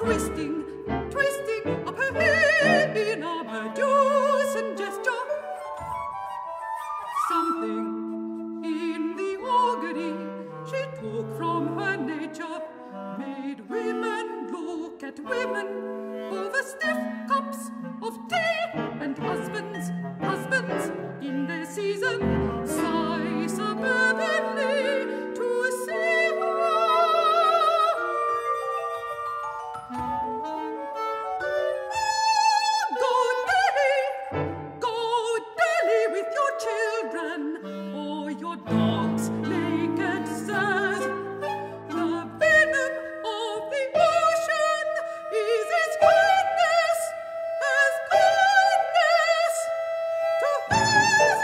twisting up her head in a Medusan gesture. Something in the augury she took from her nature made women look at women over stiff cups of tea, and husbands in their season sigh suburbanly to see Go dally with your children or your dogs naked, sirs. The venom of the ocean is as kindness to hers.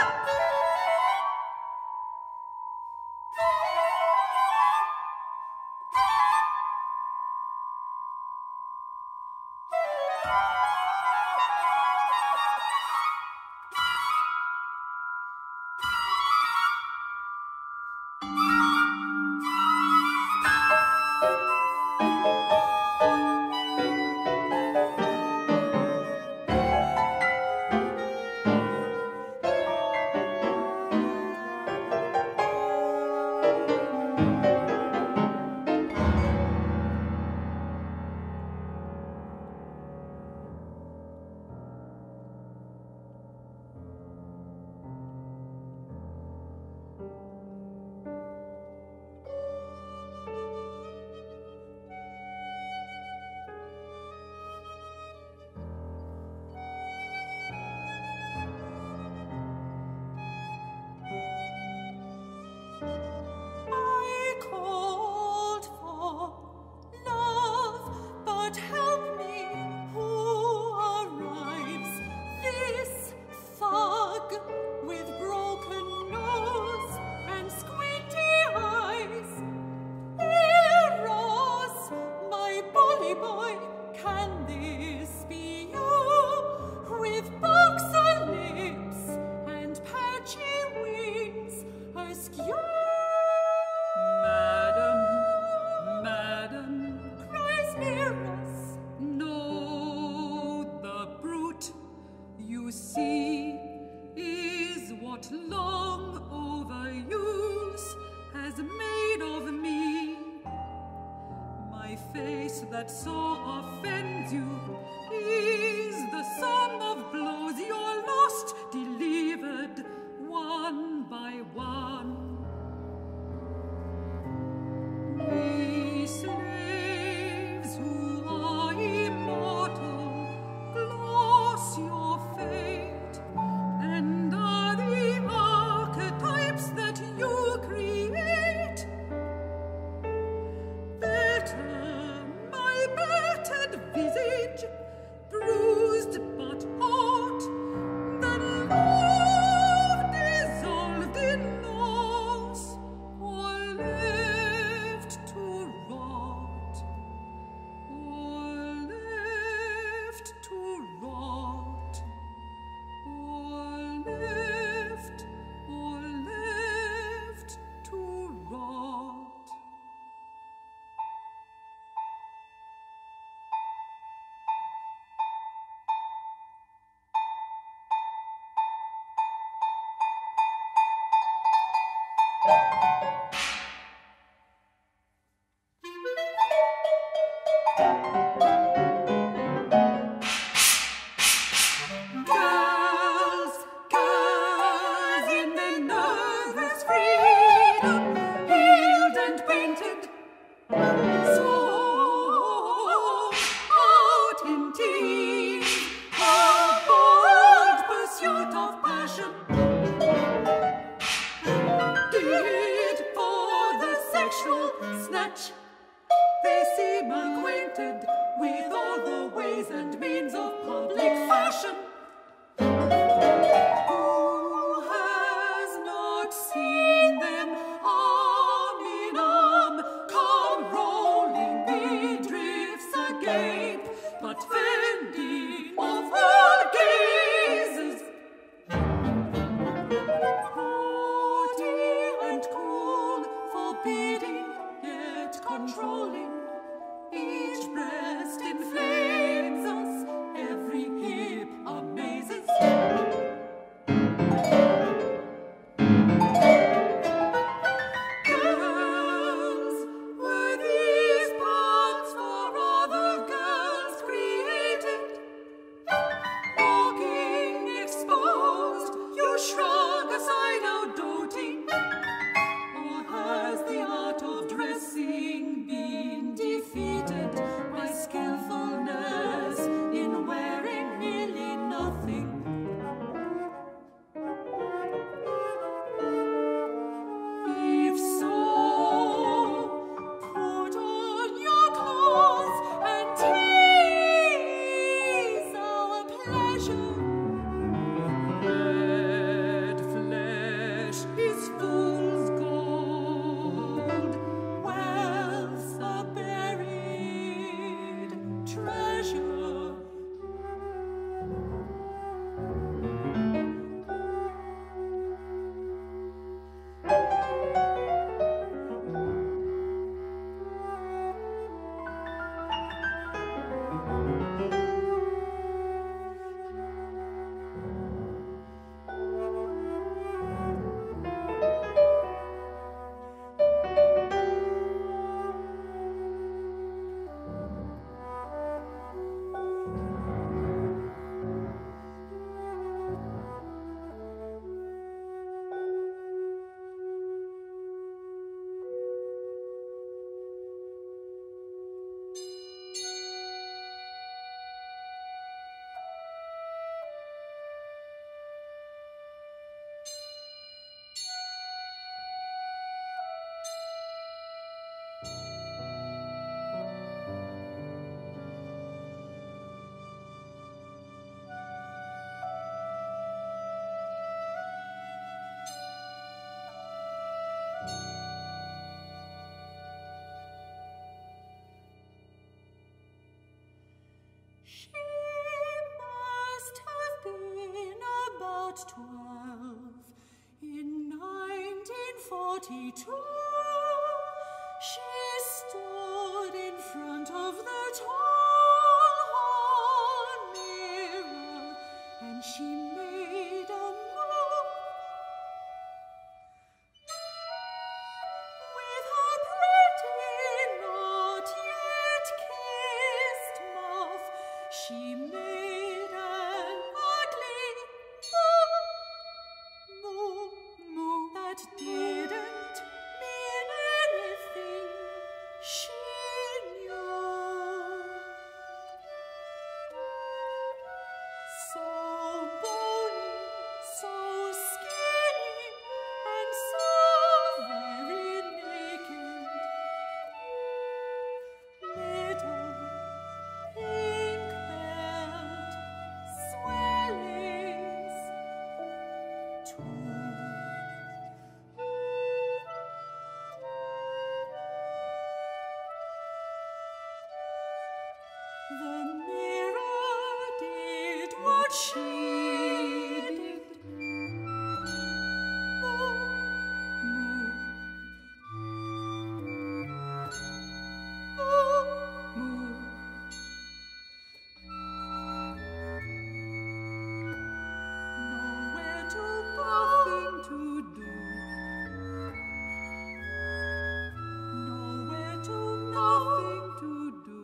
That so offends you is the sum of blows you're lost, delivered one by one. We slaves who are immortal gloss your fate, and are the archetypes that you create. Battered visage, bruised but hot, than love dissolved in loss, or left to rot, or left to rot, or left to rot. Controlling each breast in 42. She stood in front of the tall hall mirror, and she made a move with her pretty, not yet kissed mouth. She made an ugly moo that didn't mean anything. She knew. So bony, so skinny, and so very naked. Little pink belt swellings too. The mirror did what she did. Moo, moo, moo. Nowhere to go, nothing to do. Nowhere to, nothing to do.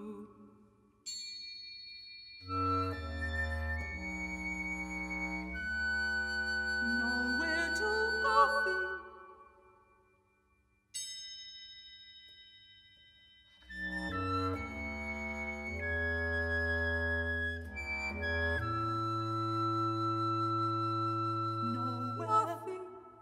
Nowhere to, nothing. Nowhere, nothing.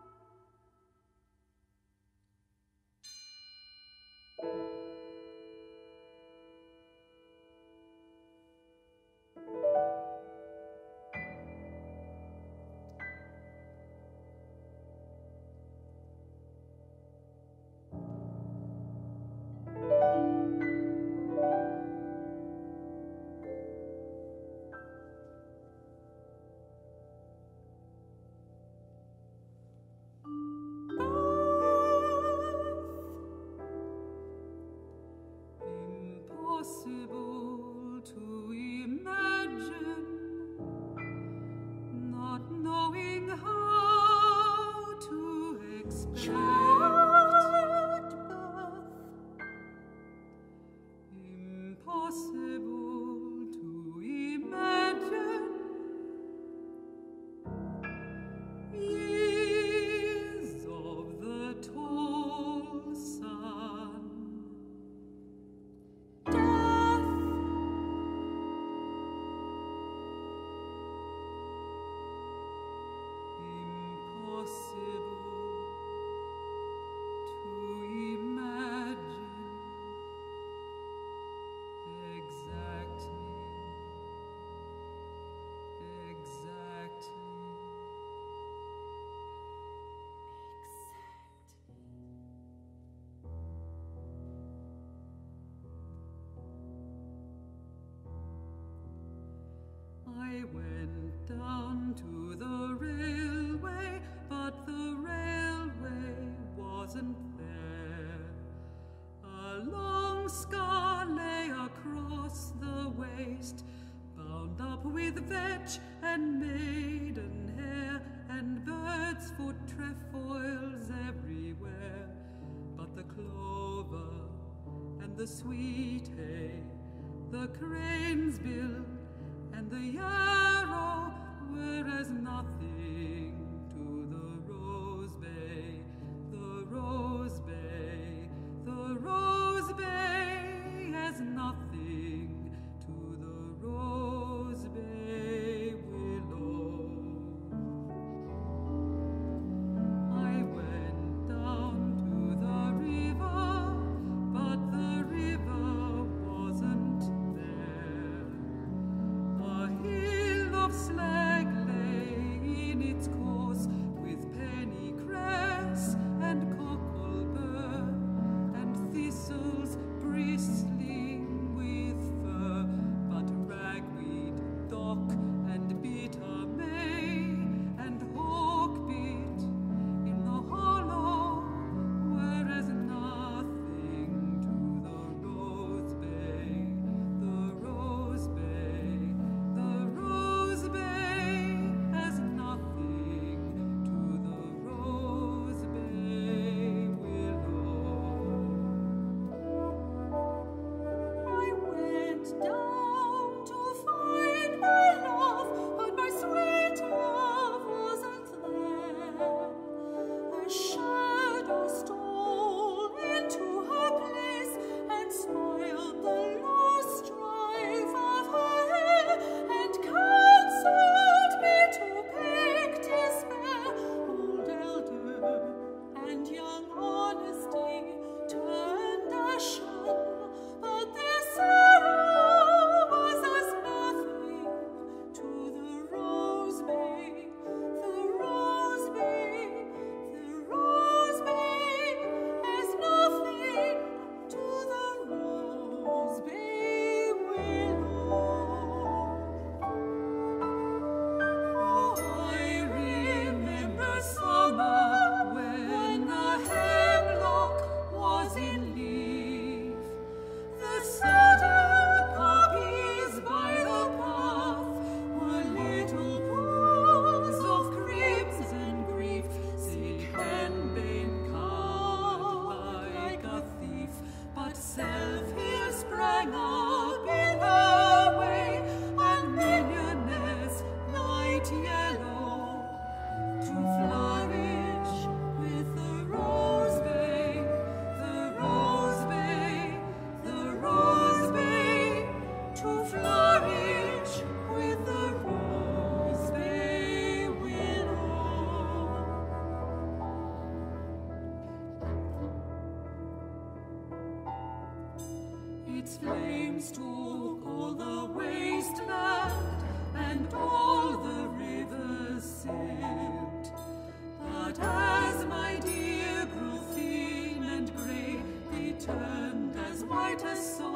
Impossible to imagine, not knowing how to explain. Childbirth. Impossible to imagine. Years of the tall sun. Death. Impossible to imagine exactly. I went down to the railway, but the railway wasn't there. A long scar lay across the waist, bound up with vetch and maidenhair and bird's foot trefoils everywhere. But the clover and the sweet hay, the crane's bill and the yarrow were as nothing to the rose bay, the rose bay, the rose bay, as nothing to the rose bay willow. I went down to the river, but the river wasn't there. A hill of slag lay in its course, with pennycress and cocklebur all the wasteland and all the rivers sipped. But as my dear grew thin and grey, they turned as white as snow.